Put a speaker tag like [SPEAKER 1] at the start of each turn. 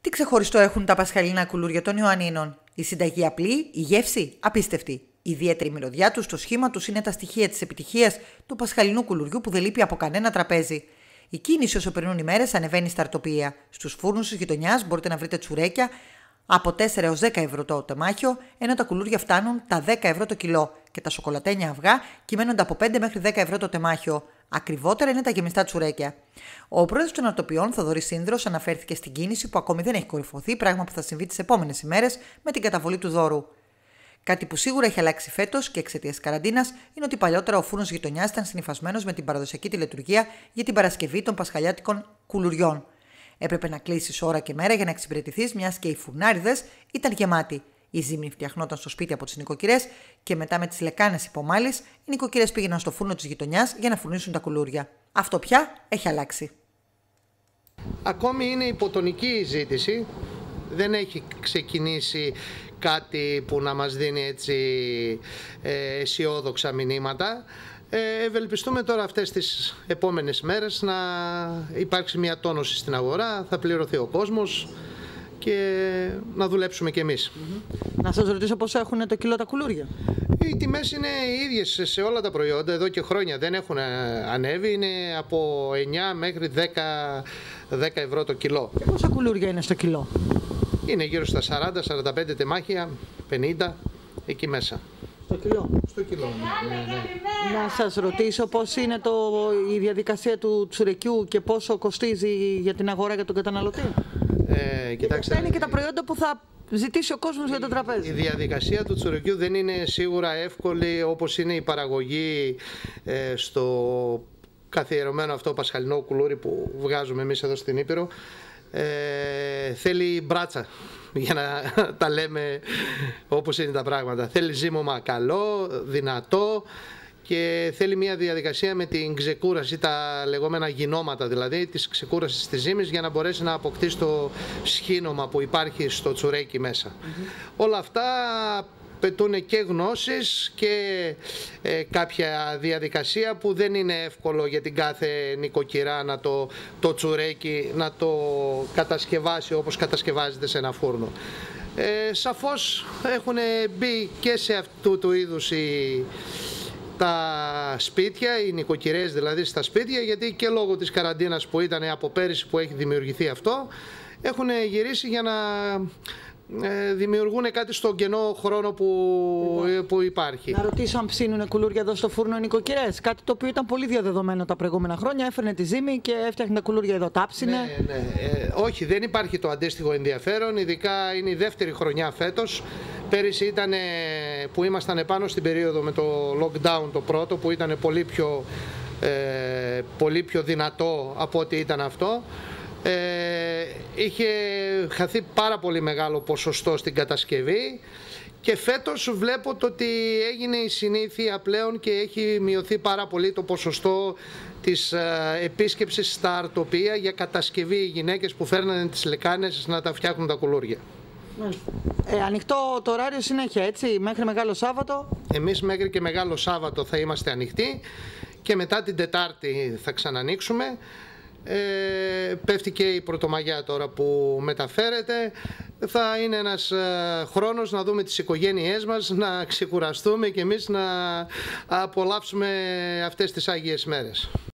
[SPEAKER 1] Τι ξεχωριστό έχουν τα πασχαλινά κουλούρια των Ιωαννίνων? Η συνταγή απλή, η γεύση απίστευτη. Η ιδιαίτερη μυρωδιά του, το σχήμα του είναι τα στοιχεία τη επιτυχία του πασχαλινού κουλουριού που δεν λείπει από κανένα τραπέζι. Η κίνηση όσο περνούν οι μέρες ανεβαίνει στα αρτοπία. Στους φούρνους της γειτονιάς μπορείτε να βρείτε τσουρέκια από 4 έως 10 ευρώ το τεμάχιο, ενώ τα κουλούρια φτάνουν τα 10 ευρώ το κιλό και τα σοκολατένια αυγά κυμαίνονται από 5 μέχρι 10 ευρώ το τεμάχιο. Ακριβότερα είναι τα γεμιστά τσουρέκια. Ο πρόεδρος των αρτοπιών, Θοδωρής Σύνδρος, αναφέρθηκε στην κίνηση που ακόμη δεν έχει κορυφωθεί, πράγμα που θα συμβεί τις επόμενες ημέρες με την καταβολή του δώρου. Κάτι που σίγουρα έχει αλλάξει φέτος και εξαιτίας καραντίνας είναι ότι παλιότερα ο φούρνος γειτονιάς ήταν συνυφασμένος με την παραδοσιακή τηλετουργία για την Παρασκευή των πασχαλιάτικων κουλουριών. Έπρεπε να κλείσεις ώρα και μέρα για να εξυπηρετηθείς, μιας και οι φουρνάριδες ήταν γεμάτοι. Η ζύμη φτιαχνόταν στο σπίτι από τις νοικοκυρές και μετά με τις λεκάνες υπομάλης, οι νοικοκυρές πήγαιναν στο φούρνο της γειτονιάς για να φουρνίσουν τα κουλούρια. Αυτό πια έχει αλλάξει.
[SPEAKER 2] Ακόμη είναι υποτονική η ζήτηση. Δεν έχει ξεκινήσει κάτι που να μας δίνει έτσι αισιόδοξα μηνύματα. Ευελπιστούμε τώρα αυτές τις επόμενες μέρες να υπάρξει μια τόνωση στην αγορά, θα πληρωθεί ο κόσμος και να δουλέψουμε κι εμείς.
[SPEAKER 1] Να σας ρωτήσω πόσο έχουν το κιλό τα κουλούρια?
[SPEAKER 2] Οι τιμές είναι οι ίδιες σε όλα τα προϊόντα, εδώ και χρόνια δεν έχουν ανέβει, είναι από 9 μέχρι 10 ευρώ το κιλό.
[SPEAKER 1] Και πόσα κουλούρια είναι στο κιλό?
[SPEAKER 2] Είναι γύρω στα 40-45 τεμάχια, 50 εκεί μέσα.
[SPEAKER 1] Στο κιλό?
[SPEAKER 2] Στο κιλό, ναι.
[SPEAKER 1] Να σας ρωτήσω πώς είναι η διαδικασία του τσουρεκιού και πόσο κοστίζει για την αγορά για τον καταναλωτή?
[SPEAKER 2] Κοιτάξτε,
[SPEAKER 1] αυτά είναι και τα προϊόντα που θα ζητήσει ο κόσμος για το τραπέζι.
[SPEAKER 2] Η διαδικασία του τσουρεκιού δεν είναι σίγουρα εύκολη όπως είναι η παραγωγή στο καθιερωμένο αυτό πασχαλινό κουλούρι που βγάζουμε εμείς εδώ στην Ήπειρο. Θέλει μπράτσα για να τα λέμε όπως είναι τα πράγματα. Θέλει ζύμωμα καλό, δυνατό και θέλει μια διαδικασία με την ξεκούραση, τα λεγόμενα γινώματα δηλαδή της ξεκούρασης της ζύμης για να μπορέσει να αποκτήσει το σχήνομα που υπάρχει στο τσουρέκι μέσα. Όλα αυτά πετούν και γνώσεις και κάποια διαδικασία που δεν είναι εύκολο για την κάθε νοικοκυρά να το τσουρέκι να το κατασκευάσει όπως κατασκευάζεται σε ένα φούρνο. Σαφώς έχουν μπει και σε αυτού του είδους τα σπίτια, οι νοικοκυρές δηλαδή στα σπίτια, γιατί και λόγω της καραντίνας που ήταν από πέρυσι που έχει δημιουργηθεί αυτό, έχουν γυρίσει για να δημιουργούν κάτι στον κενό χρόνο που υπάρχει.
[SPEAKER 1] Να ρωτήσω αν ψήνουν κουλούρια εδώ στο φούρνο οι νοικοκυρές. Κάτι το οποίο ήταν πολύ διαδεδομένο τα προηγούμενα χρόνια. Έφερνε τη ζύμη και έφτιαχνε τα κουλούρια εδώ. Τα ψήνε.
[SPEAKER 2] Ναι. Όχι, δεν υπάρχει το αντίστοιχο ενδιαφέρον. Ειδικά είναι η δεύτερη χρονιά φέτος. Πέρυσι ήταν που ήμασταν επάνω στην περίοδο με το lockdown το πρώτο, που ήταν πολύ πιο δυνατό από ό,τι ήταν αυτό. Είχε χαθεί πάρα πολύ μεγάλο ποσοστό στην κατασκευή και φέτος βλέπω ότι έγινε η συνήθεια πλέον και έχει μειωθεί πάρα πολύ το ποσοστό της επίσκεψης στα αρτοπία για κατασκευή, οι γυναίκες που φέρνανε τις λεκάνες να τα φτιάχνουν τα κουλούρια.
[SPEAKER 1] Ανοιχτό το ωράριο συνέχεια, έτσι, μέχρι Μεγάλο Σάββατο?
[SPEAKER 2] Εμείς μέχρι και Μεγάλο Σάββατο θα είμαστε ανοιχτοί και μετά την Τετάρτη θα ξανανοίξουμε. Πέφτει και η Πρωτομαγιά τώρα που μεταφέρεται. Θα είναι ένας χρόνος να δούμε τις οικογένειές μας, να ξεκουραστούμε και εμείς να απολαύσουμε αυτές τις Άγιες μέρες.